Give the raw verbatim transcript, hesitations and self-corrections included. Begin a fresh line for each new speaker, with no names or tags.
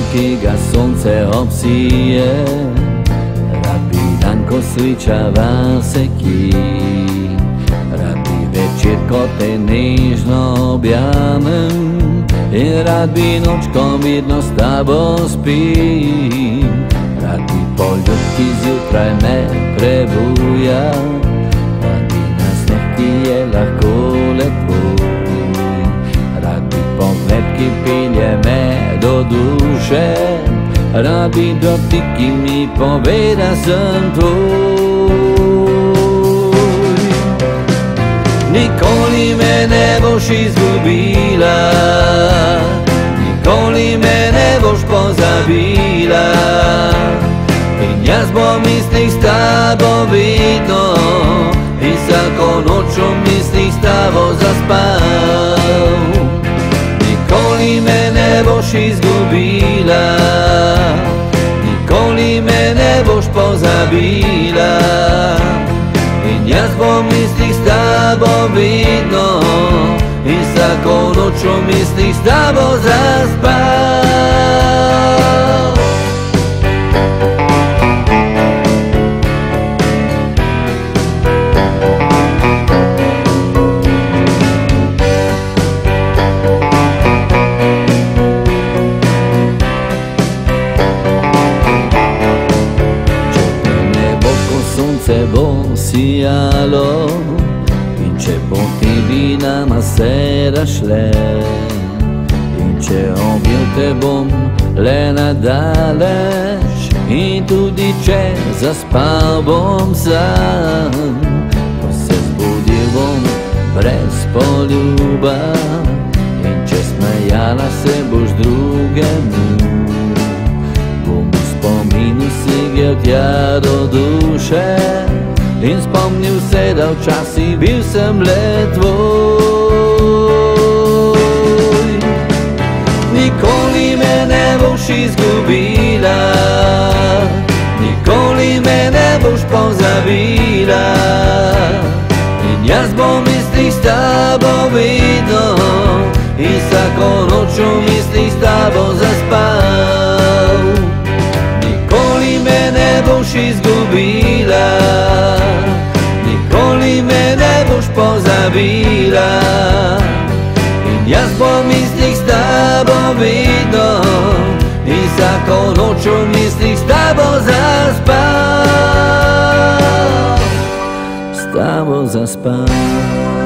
ki ga sonce obsije, rad bi dan, ko sličava se kij, rad bi večer, ko te nežno objamem, in rad bi noč, ko mirno s tabo spim. Rad bi poljub, ki zjutraj me prebuja, rad bi na sneh, ki je lahko le tvoj. Rad bi pogled, ki pelje me do duše, rad bi dotik, ki mi pove, da sem tvoj. Nikoli me ne boš izgubila, nikoli me ne boš pozabila, in jaz bom mislih s tabo vedno, in vsako noč v mislih s tabo zaspal. Nikoli me ne boš izgubila, nikoli me ne boš pozabila, in jaz bom mislih s tabo vedno, in vsako noč v mislih s tabo zaspal. Sonce bo sijalo, in če bo tebi nama se rašle, in če objel te bom le nadaleč, in tudi če zaspal bom sam, ko se zbudil bom brez poljuba, in če smejala se boš drugemu, bom v spominu segel tja do duše, in spomnil se, da včasih bil sem le tvoj. Nikoli me ne boš izgubila, nikoli me ne boš pozabila, in jaz bom mislih s tabo vedno, in vsako noč v mislih s tabo zaspal. Nikoli me ne boš izgubila, nikoli me ne boš pozabila, in jaz bom mislih s tabo vedno, in vsako noč v mislih s tabo zaspal, s tabo zaspal.